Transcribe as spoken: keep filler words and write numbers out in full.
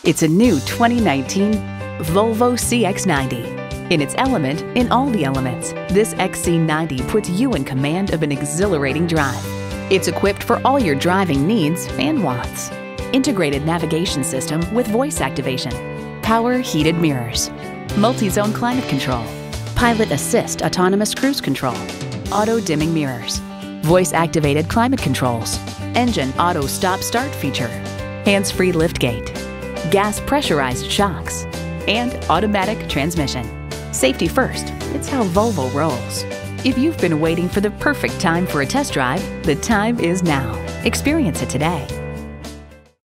It's a new twenty nineteen Volvo C X ninety. In its element, in all the elements, this X C ninety puts you in command of an exhilarating drive. It's equipped for all your driving needs and wants. Integrated navigation system with voice activation, power heated mirrors, multi-zone climate control, pilot assist autonomous cruise control, auto dimming mirrors, voice activated climate controls, engine auto stop start feature, hands-free liftgate, gas pressurized shocks, and automatic transmission. Safety first, it's how Volvo rolls. If you've been waiting for the perfect time for a test drive, the time is now. Experience it today.